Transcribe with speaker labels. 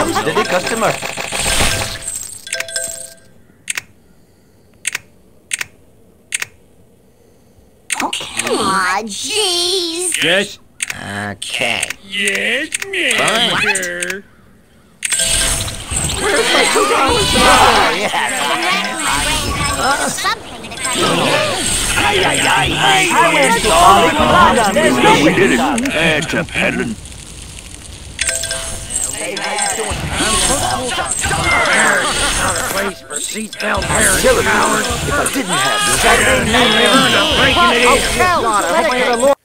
Speaker 1: Steady customer.
Speaker 2: Aw, jeez.
Speaker 3: Yes?
Speaker 1: Okay.
Speaker 3: Yes, mister.
Speaker 4: No, we did it. That's a peddling.
Speaker 3: Place for seatbelt wearing
Speaker 1: Killing me.
Speaker 3: cowards.
Speaker 1: If I didn't have this,
Speaker 3: Saturday night, breaking it in.
Speaker 1: I'll tell on her.